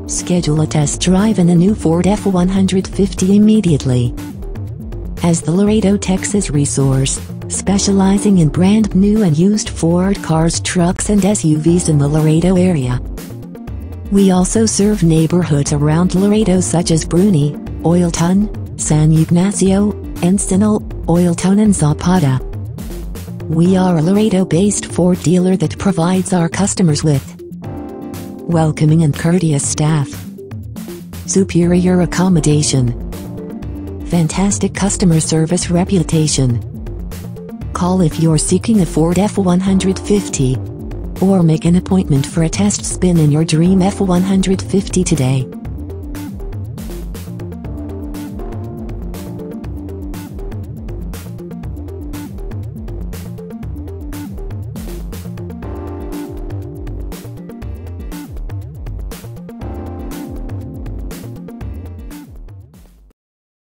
Schedule a test drive in the new Ford F-150 immediately. As the Laredo, Texas resource, specializing in brand new and used Ford cars, trucks and SUVs in the Laredo area. We also serve neighborhoods around Laredo such as Bruni, Oilton, San Ignacio, Encino, Oilton and Zapata. We are a Laredo-based Ford dealer that provides our customers with welcoming and courteous staff, superior accommodation, fantastic customer service reputation. Call if you're seeking a Ford F-150, or make an appointment for a test spin in your dream F-150 today.